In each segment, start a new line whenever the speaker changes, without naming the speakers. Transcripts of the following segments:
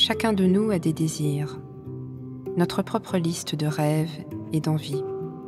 Chacun de nous a des désirs, notre propre liste de rêves et d'envies.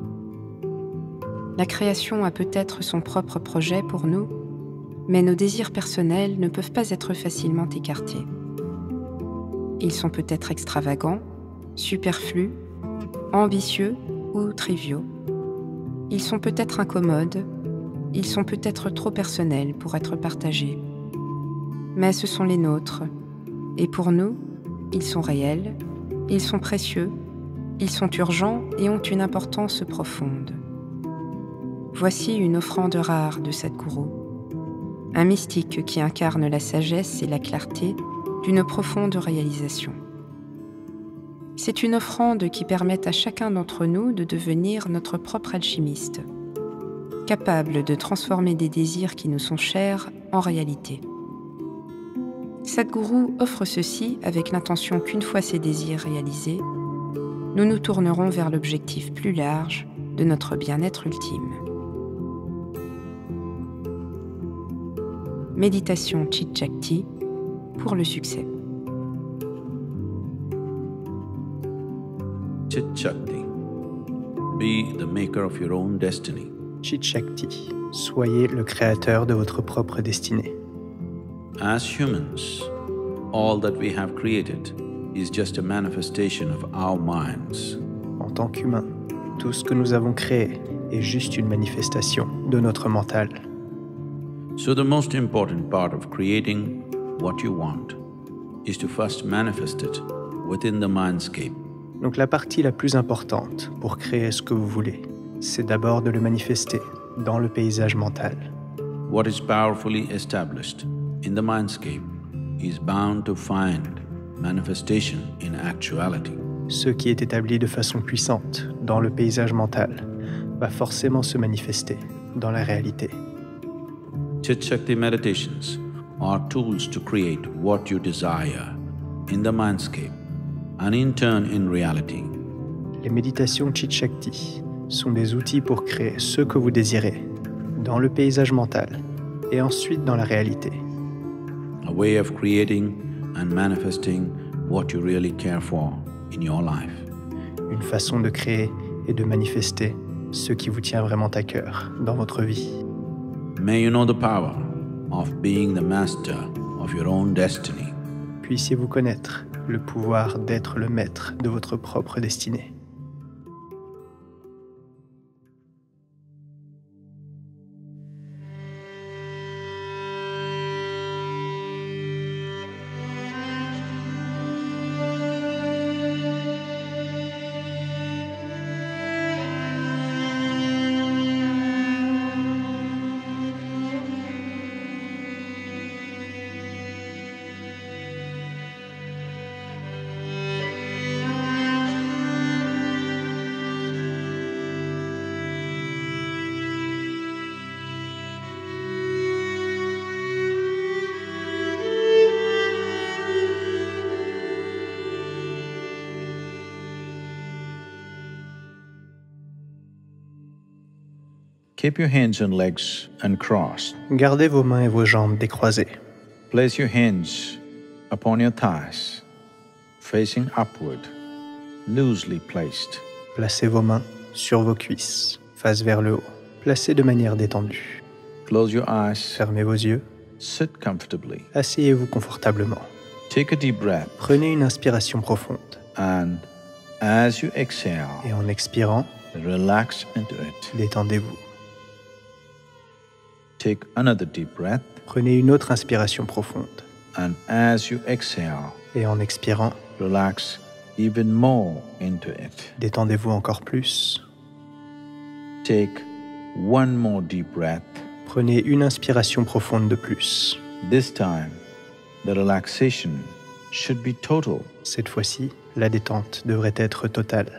La création a peut-être son propre projet pour nous, mais nos désirs personnels ne peuvent pas être facilement écartés. Ils sont peut-être extravagants, superflus, ambitieux ou triviaux. Ils sont peut-être incommodes, ils sont peut-être trop personnels pour être partagés. Mais ce sont les nôtres, et pour nous, ils sont réels, ils sont précieux, ils sont urgents et ont une importance profonde. Voici une offrande rare de Sadhguru, un mystique qui incarne la sagesse et la clarté d'une profonde réalisation. C'est une offrande qui permet à chacun d'entre nous de devenir notre propre alchimiste, capable de transformer des désirs qui nous sont chers en réalité. Sadhguru offre ceci avec l'intention qu'une fois ces désirs réalisés, nous nous tournerons vers l'objectif plus large de notre bien-être ultime. Méditation Chit Shakti pour le succès.
Chit Shakti. Be the maker of your own destiny.
Chit Shakti. Soyez le créateur de votre propre destinée.
As humans, all that we have created is just a manifestation of our minds.
En tant qu'humains, tout ce que nous avons créé est juste une manifestation de notre mental.
So the most important part of creating what you want is to first manifest it within the mindscape.
Donc la partie la plus importante pour créer ce que vous voulez, c'est d'abord de le manifester dans le paysage mental.
What is powerfully established in the mindscape is bound to find manifestation in actuality.
Ce qui est établi de façon puissante dans le paysage mental va forcément se manifester dans la réalité.
Chit Shakti meditations are tools to create what you desire in the mindscape and in turn in reality.
Les méditations Chit Shakti sont des outils pour créer ce que vous désirez dans le paysage mental et ensuite dans la réalité.
A way of creating and manifesting what you really care for in your life.
Une façon de créer et de manifester ce qui vous tient vraiment à cœur dans votre vie.
May you know the power of being the master of your own destiny.
Puissiez-vous connaître le pouvoir d'être le maître de votre propre destinée.
Keep your hands and legs uncrossed.
Gardez vos mains et vos jambes décroisées.
Place your hands upon your thighs, facing upward, loosely placed.
Placez vos mains sur vos cuisses, face vers le haut. Placez de manière détendue.
Close your eyes.
Fermez vos yeux.
Sit comfortably.
Asseyez-vous confortablement.
Take a deep breath.
Prenez une inspiration profonde.
And as you exhale,
Et en expirant,
relax into it.
détendez-vous.
Take another deep breath.
Prenez une autre inspiration profonde.
And as you exhale,
Et en expirant,
relax even more into it.
détendez-vous encore plus.
Take one more deep breath.
Prenez une inspiration profonde de plus.
This time, the relaxation should be total.
Cette fois-ci, la détente devrait être totale.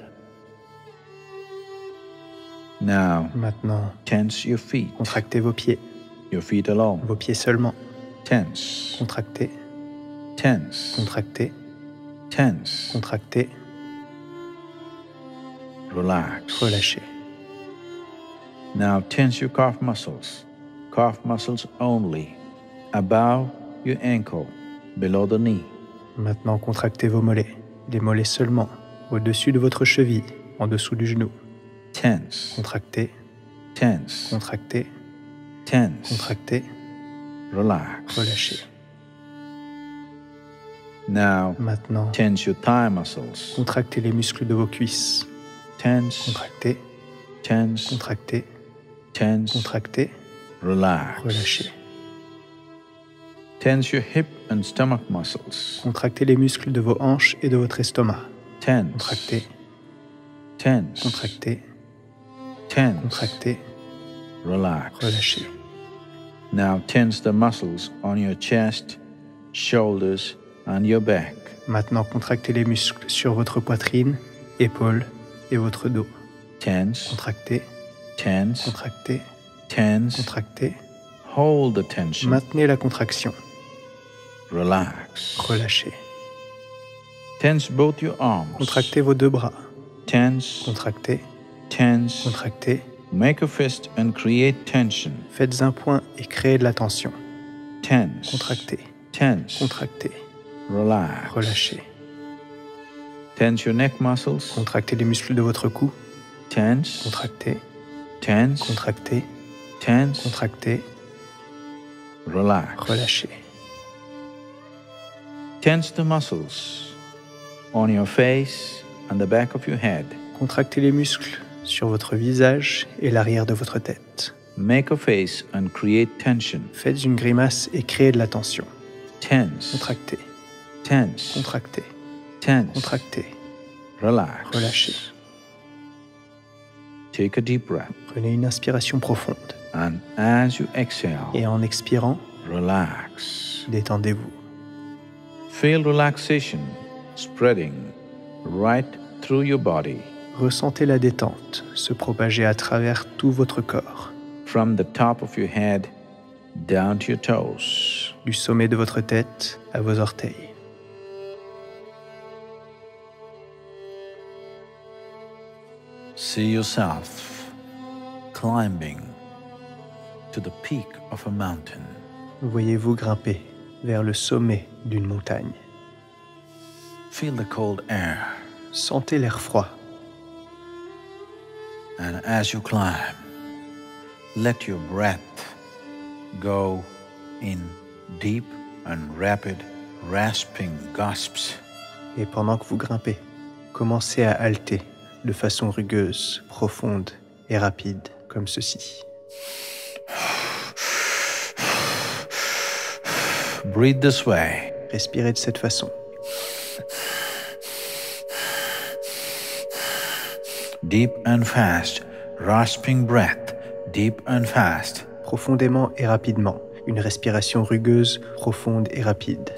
Now,
Maintenant,
tense your feet.
contractez vos pieds,
Your feet alone.
vos pieds seulement.
Tense.
Contractez,
Tense.
contractez,
Tense.
contractez,
Relax.
relâchez.
Now tense your calf muscles. Calf muscles only. Above your ankle, below the knee.
Maintenant, contractez vos mollets, les mollets seulement, au-dessus de votre cheville, en dessous du genou.
Tense,
Contractez,
tense,
contractez,
tense.
contractez,
Relax.
relâchez.
Now,
Maintenant,
tense your thigh muscles.
contractez les muscles de vos cuisses.
Tense,
Contractez,
tense,
contractez,
tense.
contractez,
Relax.
relâchez.
Tense your hip and stomach muscles.
Contractez les muscles de vos hanches et de votre estomac.
Tense,
Contractez,
tense,
contractez,
tense.
contractez,
Relax.
relâchez.
Now tense the muscles on your chest, shoulders, and your back.
Maintenant, contractez les muscles sur votre poitrine, épaules et votre dos.
Tense,
Contractez,
tense,
contractez,
tense.
contractez.
Hold the tension.
Maintenez la contraction.
Relax.
Relâchez.
Tense both your arms.
Contractez vos deux bras.
Tense,
Contractez,
tense.
contractez.
Make a fist and create tension.
Faites un point et créez de la tension.
Tense,
Contractez,
tense.
contractez,
Relax.
relâchez.
Tense your neck muscles.
Contractez les muscles de votre cou.
Tense,
Contractez,
tense,
contractez,
tense.
contractez,
Relax.
relâchez.
Tense the muscles on your face and the back of your head.
Contractez les muscles sur votre visage et l'arrière de votre tête.
Make a face and create tension.
Faites une grimace et créez de la tension.
Tense,
Contractez,
tense,
contractez,
tense.
contractez,
Relax.
relâchez.
Take a deep breath.
Prenez une inspiration profonde
And as you exhale,
et en expirant,
relax.
détendez-vous.
Feel relaxation spreading right through your body,
Ressentez la détente se propager à travers tout votre corps,
from the top of your head down to your toes.
du sommet de votre tête à vos orteils.
See yourself climbing to the peak of a mountain.
Voyez-vous grimper vers le sommet d'une montagne.
Feel the cold air,
Sentez l'air froid.
and as you climb, let your breath go in deep and rapid, rasping gasps.
Et pendant que vous grimpez, commencez à halter de façon rugueuse, profonde et rapide, comme ceci.
Breathe this way.
Respirez de cette façon.
Deep and fast, rasping breath, deep and fast.
Profondément et rapidement. Une respiration rugueuse, profonde et rapide.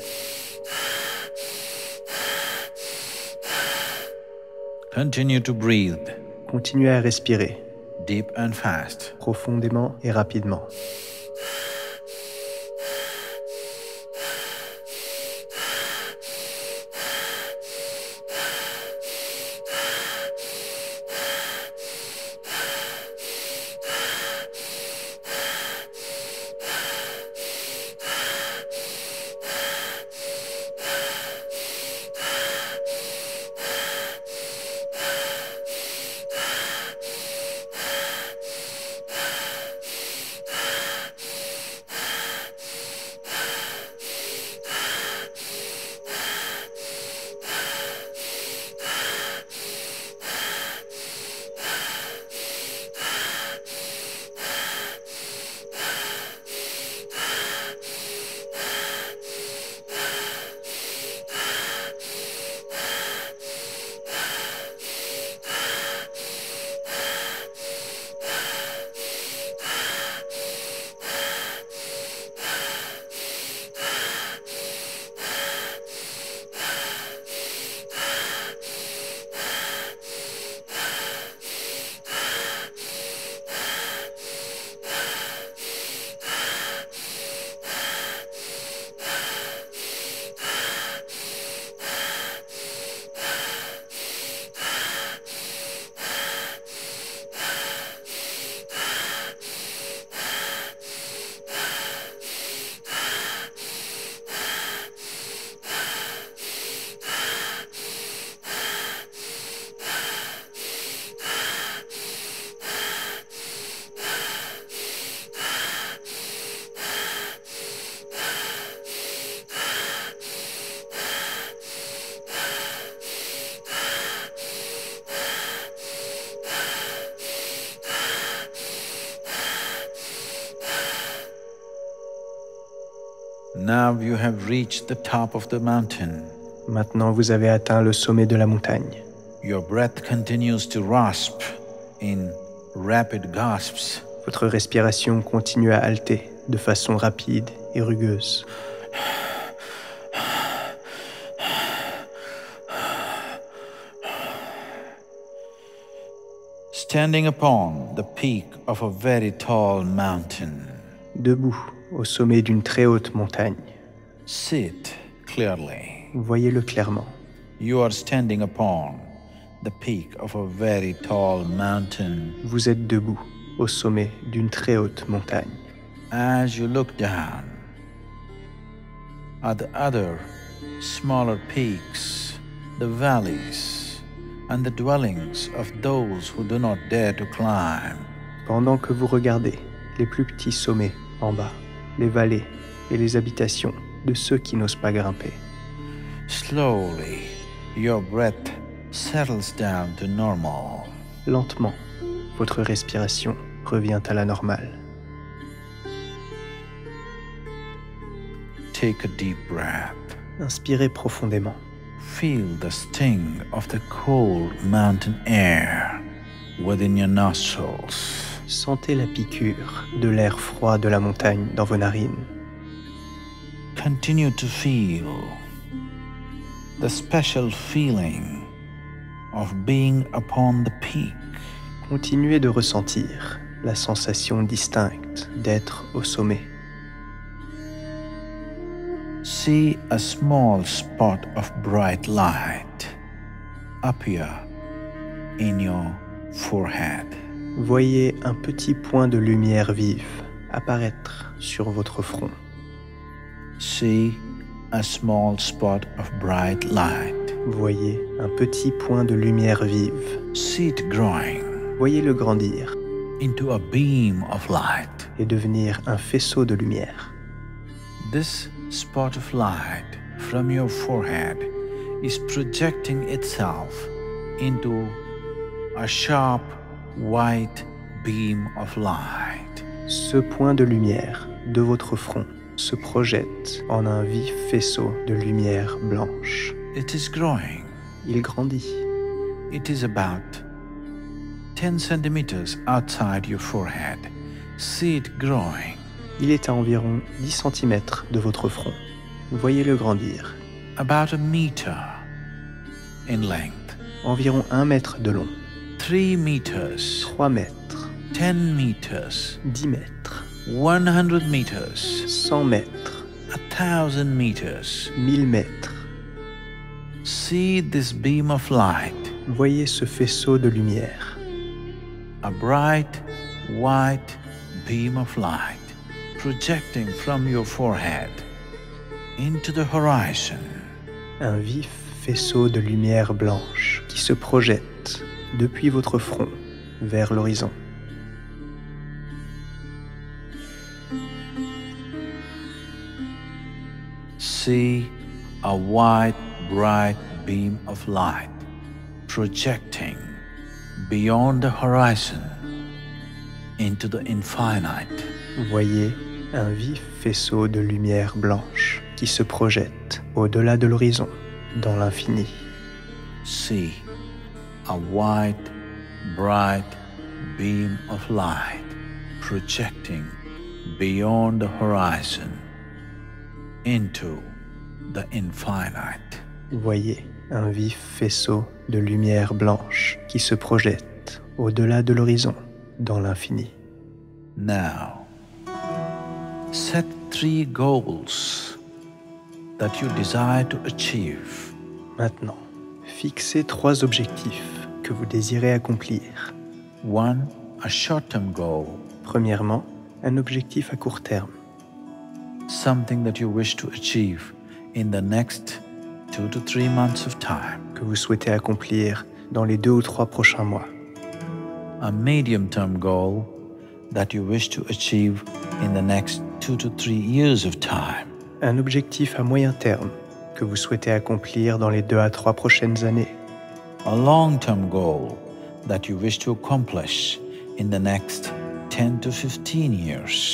Continue to breathe,
Continuez à respirer,
deep and fast.
profondément et rapidement.
Now you have reached the top of the mountain.
Maintenant, vous avez atteint le sommet de la montagne.
Your breath continues to rasp in rapid gasps.
Votre respiration continue à halter de façon rapide et rugueuse.
Standing upon the peak of a very tall mountain.
Debout, au sommet d'une très haute montagne.
Sit clearly.
Voyez-le clairement.
You are standing upon the peak of a very tall mountain.
Vous êtes debout, au sommet d'une très haute montagne.
As you look down at the other smaller peaks, the valleys, and the dwellings of those who do not dare to climb.
Pendant que vous regardez les plus petits sommets en bas, les vallées et les habitations de ceux qui n'osent pas grimper,
Slowly, your breath settles down to normal.
lentement, votre respiration revient à la normale.
Take a deep breath.
Inspirez profondément.
Feel the sting of the cold mountain air within your nostrils.
Sentez la piqûre de l'air froid de la montagne dans vos narines.
Continue to feel the special feeling of being upon the peak.
Continuez de ressentir la sensation distincte d'être au sommet.
See a small spot of bright light appear in your forehead.
Voyez un petit point de lumière vive apparaître sur votre front.
See a small spot of bright light.
Voyez un petit point de lumière vive.
See it growing
Voyez-le grandir
into a beam of light.
et devenir un faisceau de lumière.
This spot of light from your forehead is projecting itself into a sharp white beam of light.
Ce point de lumière de votre front se projette en un vif faisceau de lumière blanche.
It is growing.
Il grandit.
It is about 10 centimeters outside your forehead. See it growing.
Il est à environ 10 cm de votre front. Voyez-le grandir.
About a meter in length.
Environ 1 mètre de long.
3 meters.
3 mètres.
10 meters.
10 mètres.
100 meters.
100 mètres.
1,000 meters.
1000 mètres.
See this beam of light.
Voyez ce faisceau de lumière.
A bright white beam of light projecting from your forehead into the horizon.
Un vif faisceau de lumière blanche qui se projette depuis votre front vers l'horizon.
See a white, bright beam of light projecting beyond the horizon into the infinite.
Voyez un vif faisceau de lumière blanche qui se projette au-delà de l'horizon, dans l'infini.
See a white, bright beam of light projecting beyond the horizon into the infinite.
Voyez un vif faisceau de lumière blanche qui se projette au-delà de l'horizon, dans l'infini.
Now, set 3 goals that you desire to achieve.
Maintenant, fixez 3 objectifs que vous désirez accomplir.
1. A short-term goal,
Premièrement, un objectif à court terme,
something that you wish to achieve in the next 2 to 3 months of time.
que vous souhaitez accomplir dans les 2 ou 3 prochains mois.
A medium-term goal that you wish to achieve in the next 2 to 3 years of time.
Un objectif à moyen terme que vous souhaitez accomplir dans les 2 à 3 prochaines années.
A long-term goal that you wish to accomplish in the next 10 to 15 years.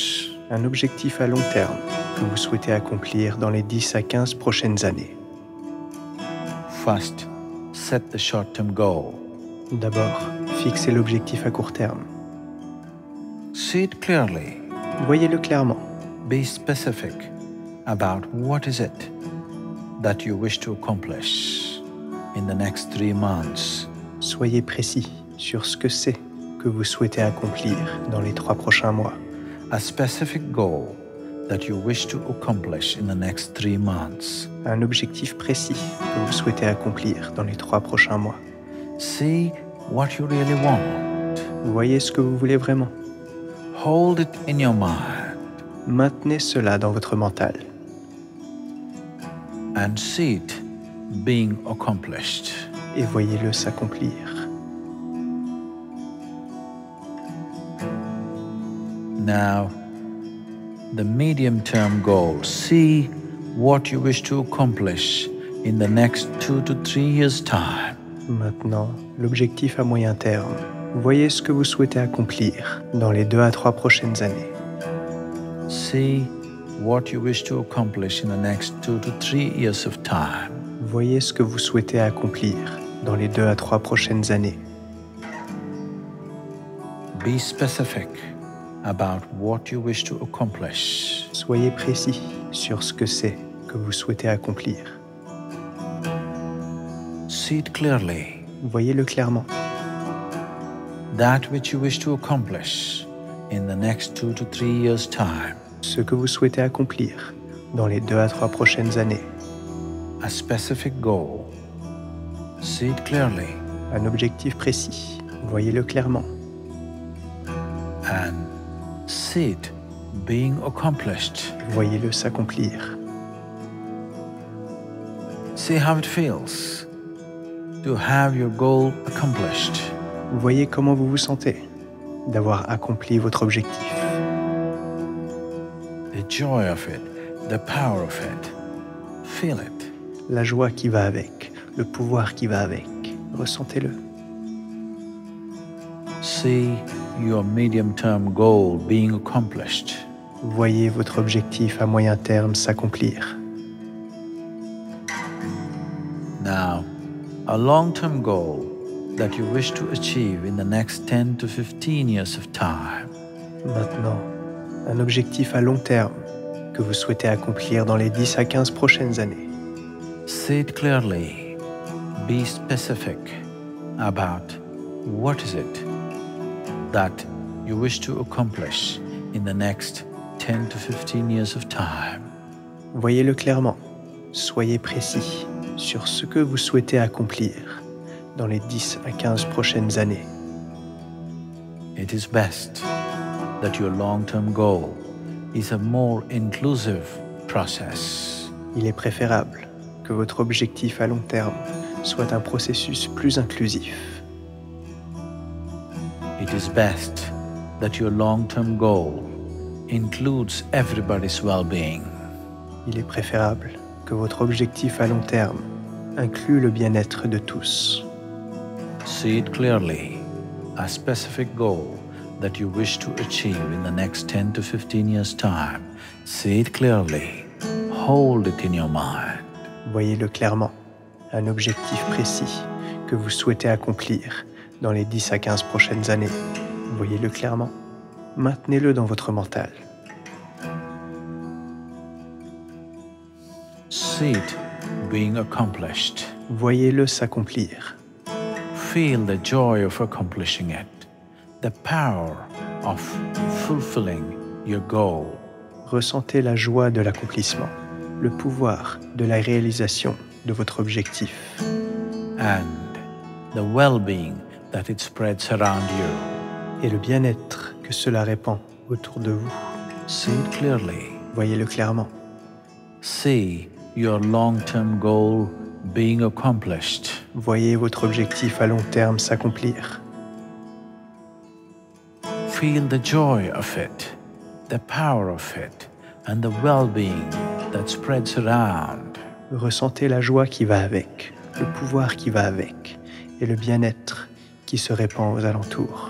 Un objectif à long terme que vous souhaitez accomplir dans les 10 à 15 prochaines années.
First, set the short-term goal.
D'abord, fixez l'objectif à court terme.
See it clearly.
Voyez-le clairement.
Be specific about what is it that you wish to accomplish in the next 3 months.
Soyez précis sur ce que c'est que vous souhaitez accomplir dans les 3 prochains mois.
A specific goal that you wish to accomplish in the next 3 months.
Un objectif précis que vous souhaitez accomplir dans les 3 prochains mois.
See what you really want.
Voyez ce que vous voulez vraiment.
Hold it in your mind
Maintenez cela dans votre mental
and see it being accomplished.
et voyez-le s'accomplir.
Now, the medium-term goal. See what you wish to accomplish in the next 2 to 3 years' time.
Maintenant, l'objectif à moyen terme. Voyez ce que vous souhaitez accomplir dans les 2 à 3 prochaines années.
See what you wish to accomplish in the next 2 to 3 years of time.
Voyez ce que vous souhaitez accomplir dans les 2 à 3 prochaines années.
Be specific about what you wish to accomplish.
Soyez précis sur ce que c'est que vous souhaitez accomplir.
See it clearly.
Voyez-le clairement.
That which you wish to accomplish in the next 2 to 3 years' time.
Ce que vous souhaitez accomplir dans les 2 à 3 prochaines années.
A specific goal. See it clearly
Un objectif précis. Voyez-le clairement.
and see it being accomplished.
Voyez-le s'accomplir.
See how it feels to have your goal accomplished.
Voyez comment vous vous sentez d'avoir accompli votre objectif.
The joy of it, the power of it. Feel it.
La joie qui va avec, le pouvoir qui va avec. Ressentez-le.
See your medium-term goal being accomplished.
Voyez votre objectif à moyen terme s'accomplir.
Now, a long-term goal that you wish to achieve in the next 10 to 15 years of time.
Maintenant, un objectif à long terme que vous souhaitez accomplir dans les 10 à 15 prochaines années.
See it clearly. Be specific about what is it that you wish to accomplish in the next 10 to 15 years of time.
Voyez-le clairement. Soyez précis sur ce que vous souhaitez accomplir dans les 10 à 15 prochaines années.
It is best that your long-term goal is a more inclusive process.
Il est préférable que votre objectif à long terme soit un processus plus inclusif.
It is best that your long-term goal includes everybody's well-being.
Il est préférable que votre objectif à long terme inclue le bien-être de tous.
See it clearly, a specific goal that you wish to achieve in the next 10 to 15 years' time. See it clearly, hold it in your mind.
Voyez-le clairement, un objectif précis que vous souhaitez accomplir dans les 10 à 15 prochaines années. Voyez-le clairement, maintenez-le dans votre mental.
See it being accomplished.
Voyez-le s'accomplir.
Feel the joy of accomplishing it, the power of fulfilling your goal.
Ressentez la joie de l'accomplissement, le pouvoir de la réalisation de votre objectif
And the well-being that it spreads around you.
et le bien-être que cela répand autour de vous.
See it clearly.
Voyez-le clairement.
See your long-term goal being accomplished.
Voyez votre objectif à long terme s'accomplir.
Feel the joy of it, the power of it, and the well-being that spreads around.
Ressentez la joie qui va avec, le pouvoir qui va avec et le bien-être qui se répand aux alentours.